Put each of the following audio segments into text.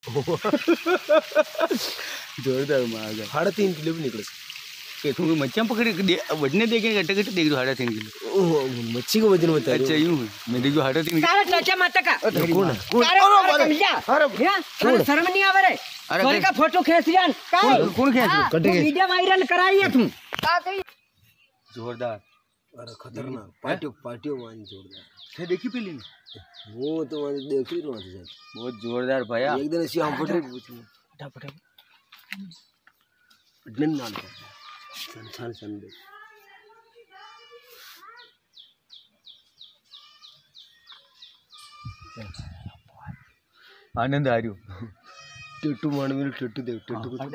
जोरदार मांगा 3.5 किलो भी निकले के तुम मच्छियाँ पकड़े वजने देखे घटे घटे देख दो 3.5 किलो मच्छी का वजन बता। अच्छा यूं मैं देखो 3.5 किलो कारे टचा माता का कौन अरे कमिया अरे अरे शर्म नहीं आवे रे सोरी का फोटो खींच लियान कौन खेच कटे गए वीडियो वायरल कराई है तुम जोरदार अरे खतरनाक पार्टियों मान जोरदार थे देखी पहले वो तो मैंने देख ही रहा था बहुत जोरदार भैया एक दिन ऐसी हम फटे पूछने फटाफट दिन नाल सन दे आनंद आ रही हो टिट्टू मान मेरे टिट्टू देख टिट्टू को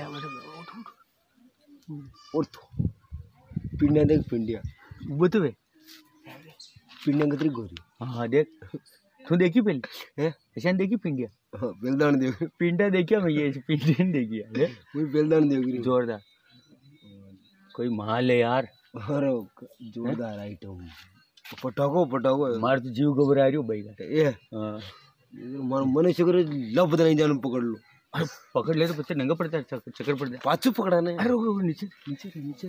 और पिंडिया देख पिंडिया वो तो वे पिंडिया कितनी गोरी। हाँ देख तू देखी पहले हैं ऐसा देखी पिंडिया हाँ बेलदान देख पिंडा देखिया मैं ये पिंडिया देखी है मैं बेलदान देख रही जोरदार कोई माल है यार। अरे जोरदार आइटम पटाखो मार तो जीव घबरा रही हो भाई का ये हाँ मनुष्य को लब नहीं जाने पकड़ लो अरे पकड़ ले तो बच्चे नंगा पड़ता है चक्कर पड़ता है पाछू पकड़ाना है। अरे वो नीचे नीचे नीचे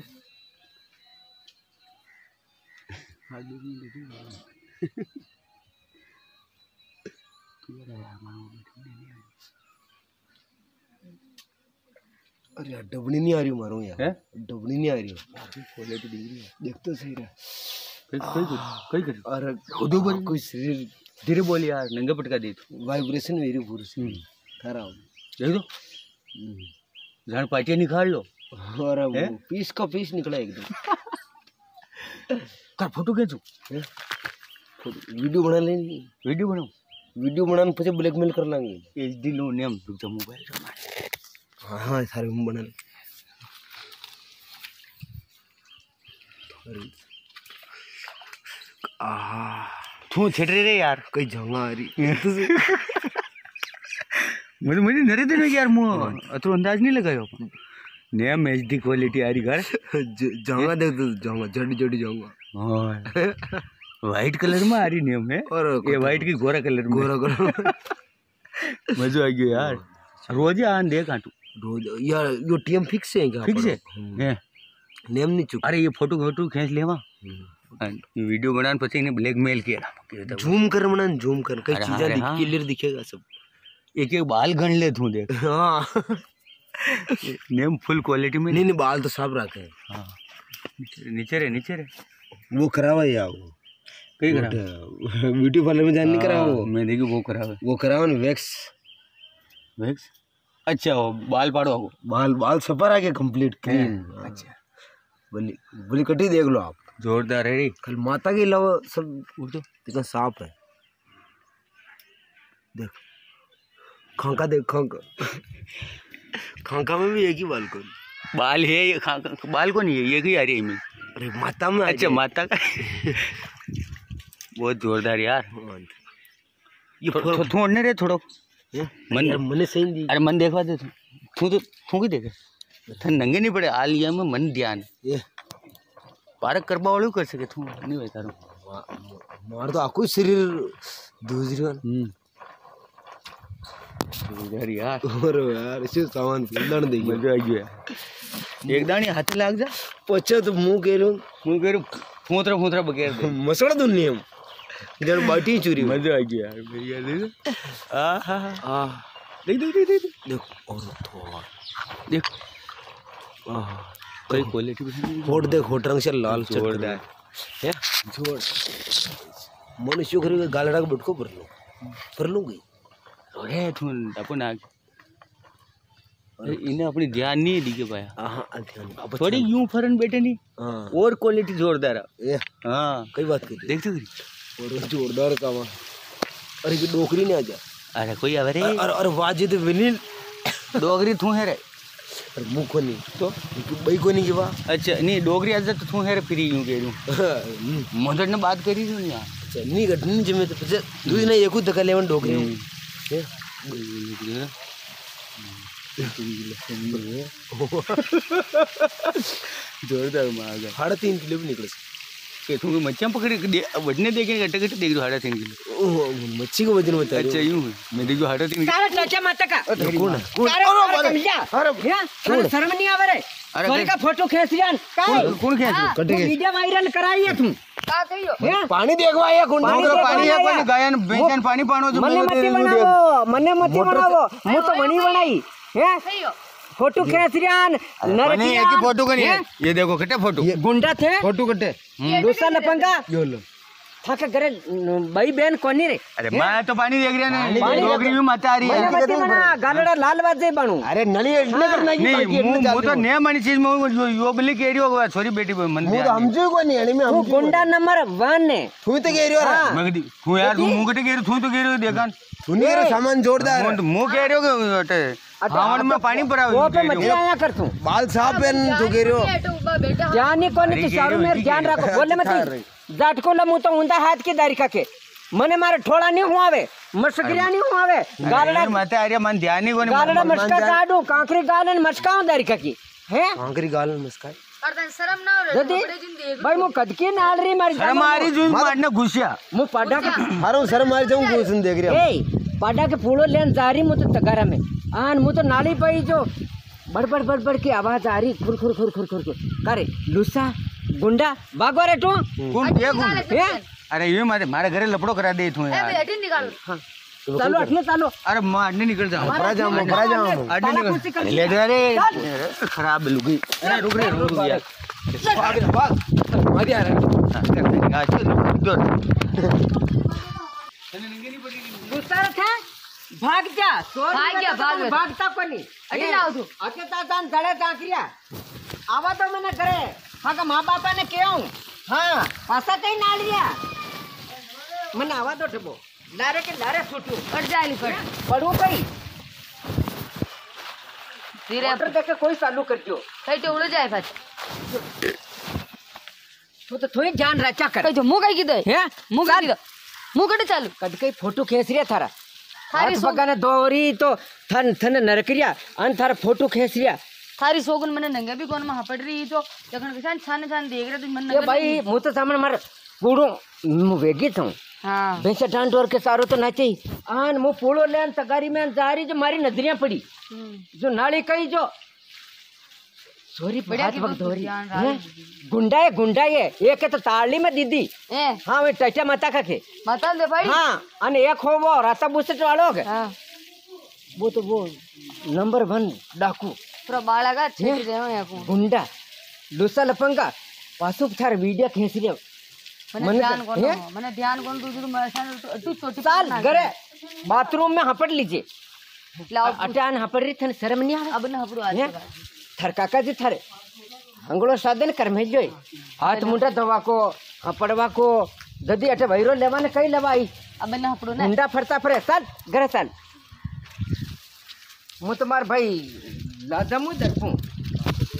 अरे यार डबनी नहीं आ रही मारो यार डबनी नहीं आ रही क्वालिटी दिख रही है देख तो सही रहा कई कर अरे खुद ऊपर कोई शरीर धीरे बोल यार नंगा पटका दे तू वाइब्रेशन मेरी पूरी खराब देख दो जान पार्टियां निकाल लो अरे वो पीस का पीस निकला एकदम कर फोटो खींचो वीडियो बना लेंगे वीडियो बनाने पे ब्लैकमेल कर लेंगे HD लो नेम रुक मोबाइल हाँ सारे हम बना ले तू छेड़ रे यार कई जंगा आ रही मुझे नरे दिन यार मुँह अतो अंदाज नहीं लगायो नेम HD क्वालिटी आ रही घर जंगा देख तो जंगा जड़ी जाऊंगा व्हाइट कलर में आ रही नेम है और ये व्हाइट की गोरा कलर में गोरा मजा आ गया यार रोज आन देख आटू रोज यार यो टीएम फिक्स है क्या फिक्स है नेम नहीं चुका। अरे ये फोटो खींच लेवा वीडियो बनाने पछी इन्हें ब्लैकमेल किया झूम कर कई चीजें क्लियर दिखेगा सब एक बाल गन ले तू देख हाँ नेम फुल क्वालिटी में नहीं बाल तो साफ रखे हैं। हाँ नीचे रे वो करावा या वो कई करा ब्यूटी पार्लर में जान नहीं करा वो मैं देखी वो करावा ना वैक्स अच्छा वो बाल पाड़ो बाल सफर आ गया कंप्लीट क्लीन। अच्छा बोली कटी देख लो आप जोरदार है कल माता के अलावा सब इतना साफ है। देख खांका देख खांका में भी एक ही बाल है ये बाल को नहीं है ये ही आ रही है अरे माता में अच्छा माता का बहुत जोरदार यार ये छोड़ने रे छोड़ो मन सही नहीं अरे मन देखवा दे तू की देखे नंगे नहीं पड़े आ लिया में मन ध्यान पार्क करवा वाले कर सके तू नहीं बता रहा मार तो आपको शरीर दूसरी यार और यार इसे सामान लड़ देगी मजा आ गया एक दानी हाथ लाग जा पच्चा तो मुंह कह रहा फोतरा बगैर मसड़ा दुनिया इधर बाटी चूरी मजा आ गया यार भैया देख और देख कोई क्वालिटी होट देख होट रंग से लाल जोरदार है जोर मनुष्य घरी गालड़ा का बटको पर लूंगी अरे तू अपन आ इन्हें अपनी ध्यान नहीं दी के पाया थोड़ी यूं फरन बैठे नहीं और क्वालिटी जोरदार है हाँ कई बात करी देखते और जोरदार काम अरे की डोकरी नहीं आ जा अरे कोई अरे और वाजिद विनील डोगरी तू है रे अरे मुंह को नहीं तो भाई को नहीं गिवा अच्छा नहीं डोगरी आज तो तू है रे फ्री यूं कह दूं मदर ने बात करी थी यार अच्छा नहीं घटनी जमे तो दूसरी ने एक धक्का लेवन डोगरी जोरदार मांगा 3.5 किलो भी निकले के तू मच्छियाँ पकड़ी वजने देखे गट्टे गट्टे देख दो 3.5 किलो ओह, मच्छी का वजन बता अच्छा यूं है मैं देखो 3.5 किलो कारे टचा माता का कौन कारे कमिया अरे शर्म नहीं आवे रे अरे सोरी का फोटो खींच रियान कौन खेच कटे के वीडियो वायरल कराई है तुम का कहियो पानी देखवा आया कौन पानी है कोई गायन बेचन पानी पानो जो मन्ने मत बनावो मु तो बनी बनाई हैं कहियो फोटो खींच रियान पानी एक ही फोटो का नहीं है ये देखो कटे फोटो गुंडा थे फोटो कटे दूसरा लपंगा यो लो थक करे भाई बहन कोनी रे अरे मैं तो पानी देख रहा ना डोगरी में मत आ रही मन्ने है मत बना गालड़ा लाल बाजे बनू अरे नली इतने करना की नहीं वो तो नया मानी चीज में यो बिल्ली कह रही होगा सॉरी बेटी मन मुझे हमजो को नहीं अड़ी में तू गुंडा नंबर 1 ने तू तो कह रही हो मैं तू यार तू मुंह कटे कह रही तू तो कह रही हो देखा सुनिए रे सामान जोरदार मुंह कह रही हो अटे हावन में पानी भरा वो पे मत आया कर तू बाल साफ पहन जो कह रही हो बेटा बेटा ध्यान ही कोनी तू सारू मेरे ध्यान रखो बोले मत जाट को लमु तो उंदा हाथ की दारी का के मने मारे ठोड़ा नहीं हुआवे मस्करिया नहीं हुआवे गालड़ा मत आ रही मन ध्यान नहीं कोनी गालड़ा मस्का काडू कांकरी गालन मस्काओ दारी का की हैं कांकरी गाल मस्काई और तन शर्म ना हो रे जदी बड़े दिन देख भाई मु कदके नाल री मार हमारी जून मारने घुसिया मु पाडा के हारो सर मार जाऊं गोसन देख रही ए पाडा के फूलो लेन जारी मु तो तगारा में आन मु तो नाली पई जो बड़ की आवाज आ रही खुर खुर खुर खुर खुर खुर करे लुसा गुंडा भागो रे तू कौन ये कौन अरे ये मारे घरे लपड़ो करा दे तू ए यार बेटी निकाल चलो अठने चलो अरे मैं अड्डे निकल जाऊं परा जाऊं अड्डे निकल ले जा रे खराब लुगी अरे रुक यार भाग भाग मत आ गुस्सा था भाग जा सोर भाग गया, भाग गया। भागता कोनी अरे लाओ तू अके तातान जड़े ताकरिया आवा तो मैंने करे हाँ का माँ बापा ने क्यों हाँ पासा कहीं ना लिया मैंने आवा तो ठबो लारे के लारे छूटू कट जाए कट पढ़ू कहीं धीरे मोटर देखे कोई चालू कर दियो कहीं तो उड़ जाए पाछ तो थोड़ी जान रचा कर कहीं तो मुंह कहीं की हैं मुंह कहीं की मुंह कटे चालू कद कई फोटो खींच रिया थारा थारी हाथ पकाने दोरी तो थन थन नरकरिया अन थारा फोटो खींच रिया थारी सोगन मैंने नंगे भी कौन में हपड़ रही तो जखन किसान छान छान देख रहे तुम मन ये भाई मु तो सामने मार पूड़ो मु वेगी था हां भैंसा डांड और के सारो तो नाचे आन मु पूड़ो लेन तगारी में जारी जो मारी नजरियां पड़ी जो नाली कई जो सॉरी बढ़िया हाथ की वक्त बात धोरी ध्यान हैं? गुंडा है एक है तो ताली में दीदी ए हाँ वे टचा माता का के बता दे भाई हाँ अन एक हो वो राता बुसट वालों के हां वो तो वो नंबर 1 डाकू पूरा बाळागा छेड़ दे हो को गुंडा लुसा लपंगा पासुक थार वीडियो खींच रियो मैंने ध्यान कौन तुझे तो मसान तू छोटी साल घरे बाथरूम में हपड़ लीजिए लाओ अटान हपड़ रही थन शर्म नहीं आवे अब ना हपड़ो आज हैं? थर काका जी थर अंगड़ो साधन कर में जोई हाथ मुंडा दवा को हपड़वा को जदी अटे भैरो लेवाने कई लेवाई अब ना हपड़ो ना मुंडा फरता फरे साल घरे साल मु तुम्हार भाई लाजमु दरपू